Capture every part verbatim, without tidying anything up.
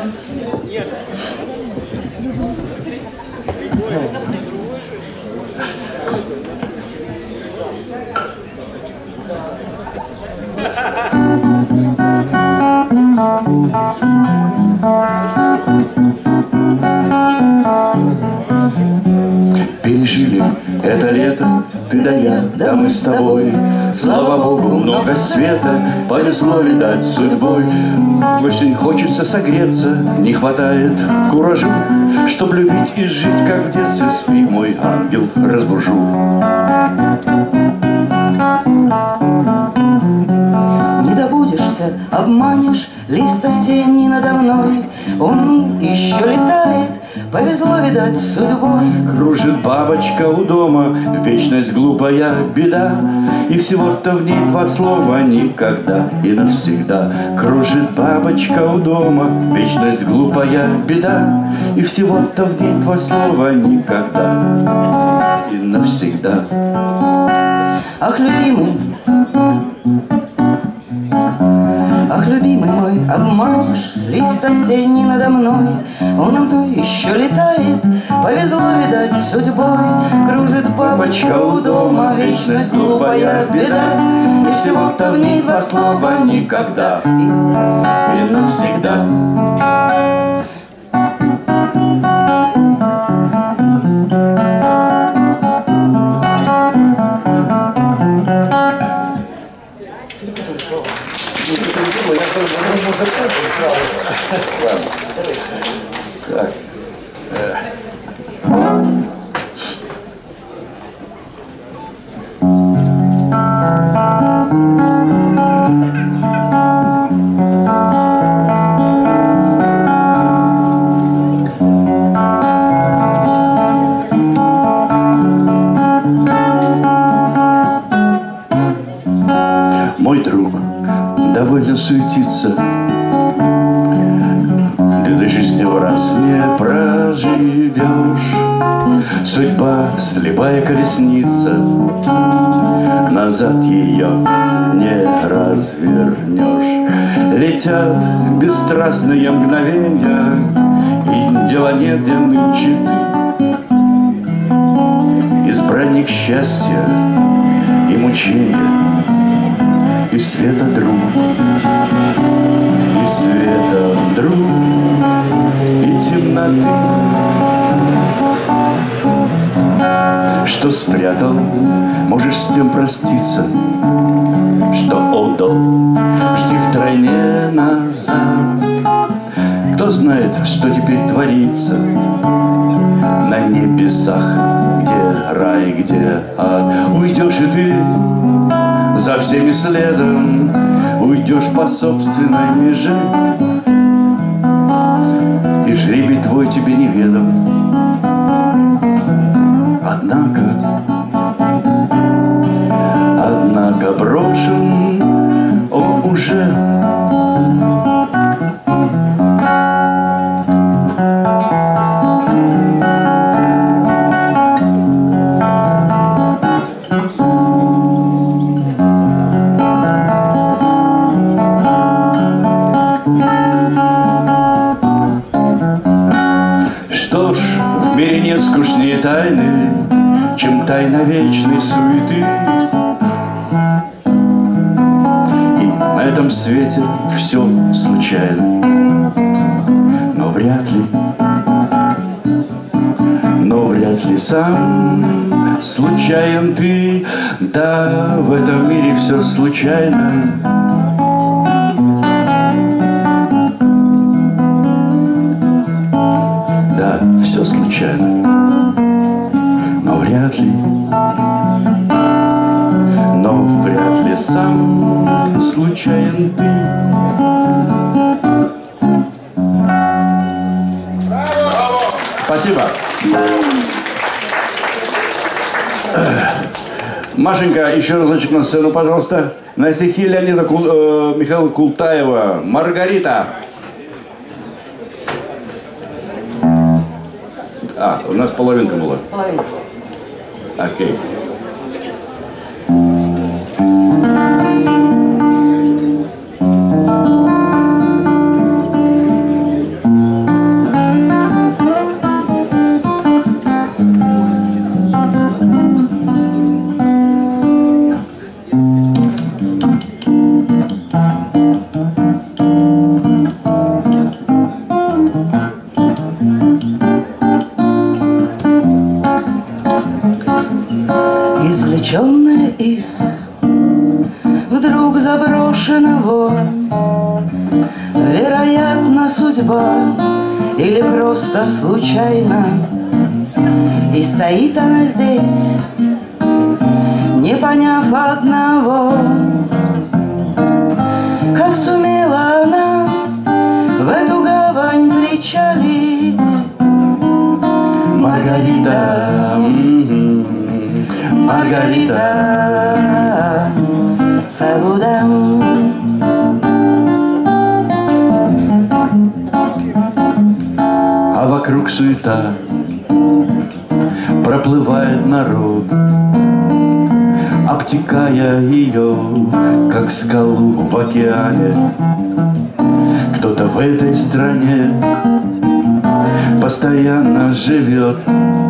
Пережили это лето, ты да я, да мы с тобой. Слава Богу, много света, повезло, видать, судьбой. Очень хочется согреться, не хватает куражу, чтоб любить и жить, как в детстве. Спи, мой ангел, разбужу. Не добудешься, обманешь, лист осенний надо мной. Он еще летает, повезло, видать, судьбой. Кружит бабочка у дома, вечность глупая беда, и всего-то в ней два слова: никогда и навсегда. Кружит бабочка у дома, вечность глупая беда, и всего-то в ней два слова: никогда и навсегда. Ах, любимый, ах, любимый мой, обманешь, лист осенний надо мной. Он нам то еще летает, повезло, видать, судьбой. Кружит бабочка у дома, вечность глупая беда, и всего-то в ней два слова: никогда и, и навсегда. Так. Мой друг довольно суетится, ты жизни в раз не проживешь. Судьба слепая колесница, назад ее не развернешь. Летят бесстрастные мгновенья, и дела нет, где нынче ты. Избранник счастья и мучения, и света друг, и света друг, и темноты. Что спрятал, можешь с тем проститься, что отдал, жди втройне назад. Кто знает, что теперь творится на небесах, где рай, где ад. Уйдешь и ты за всеми следом, уйдешь по собственной меже, и жребий твой тебе неведом. Однако, однако брошен он уже. Что ж, в мире нет скучнее тайны, чем тайна вечной суеты. И на этом свете все случайно, но вряд ли, но вряд ли сам случайен ты. Да, в этом мире все случайно. Да, все случайно, но вряд ли, но вряд ли сам случайен ты. Спасибо. Машенька, еще разочек на сцену, пожалуйста. На стихи Леонида Кул... э, Михаила Култаева «Маргарита». А, у нас половинка была. Половинка. Окей. темная из вдруг заброшенного, вероятно, судьба или просто случайно. И стоит она здесь, не поняв одного, как сумела она в эту гавань причалить. Маргарита, Маргарита, Фабудам. А вокруг суета, проплывает народ, обтекая ее, как скалу в океане. Кто-то в этой стране постоянно живет,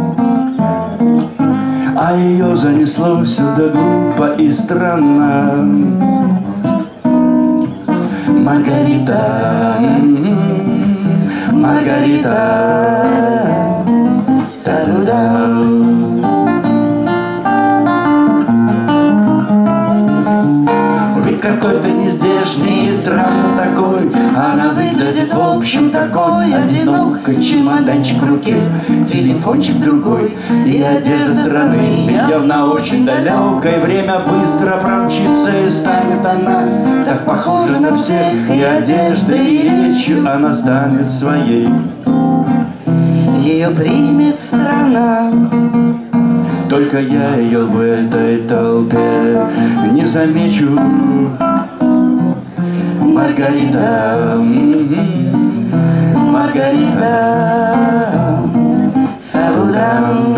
а ее занесло сюда глупо и странно. Маргарита, Маргарита, та-ду-дам. Ведь какой-то нездешний и странно такой, она выглядит в общем такой одинокой. Чемоданчик в руке, телефончик другой, и одежда страны явно очень далекой. Время быстро промчится, и станет она так похожа на всех, и одеждой, и речью она станет своей. Ее примет страна, только я ее в этой толпе не замечу. Маргарита, Маргарита, Фабудам.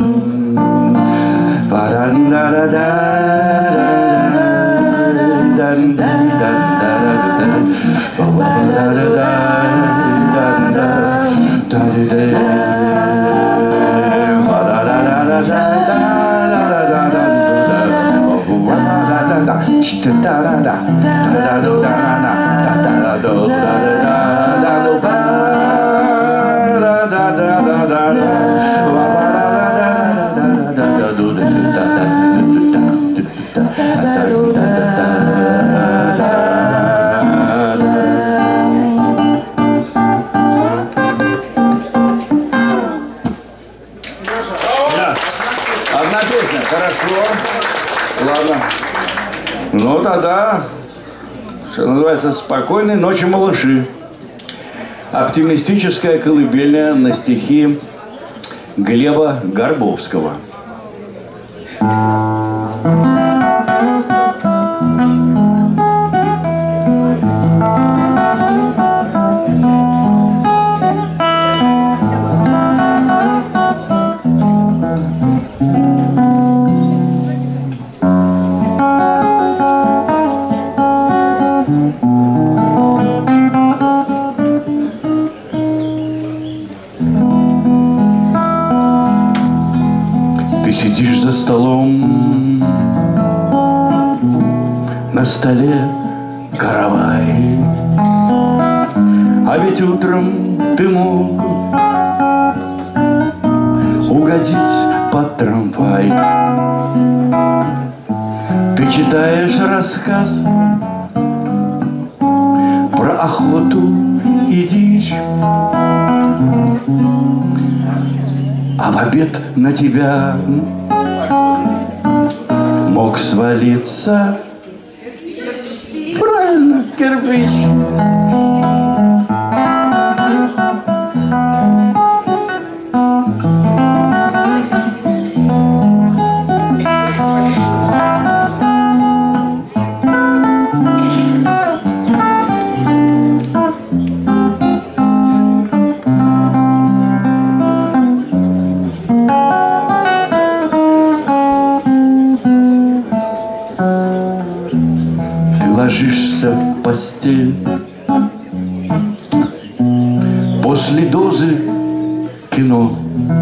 Одна песня, хорошо. Ладно. Ну тогда, что называется, «Спокойной ночи, малыши». Оптимистическая колыбельная на стихи Глеба Горбовского. Ты сидишь за столом, на столе каравай, а ведь утром ты мог угодить под трамвай. Ты читаешь рассказ про охоту и дичь, а в обед на тебя мог свалиться, правильно, кирпич. Ложишься в постель после дозы кино,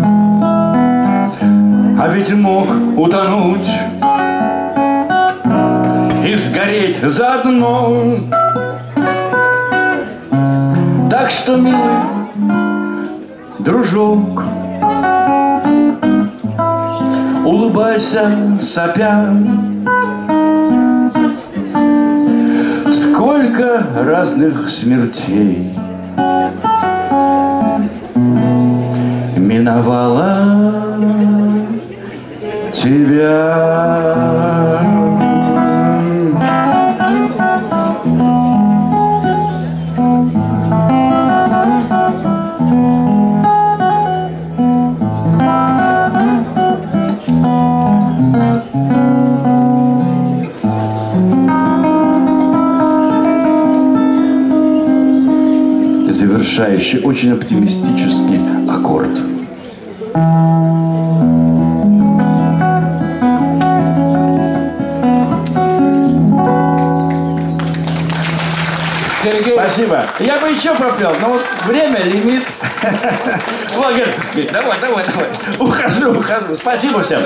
а ведь мог утонуть и сгореть заодно. Так что, милый дружок, улыбайся, сопя. Сколько разных смертей миновала тебя. Завершающий, очень оптимистический аккорд. Сергей. Спасибо. Я бы еще пропел, но вот время, лимит. Блогер, давай, давай, давай. Ухожу, ухожу. Спасибо всем.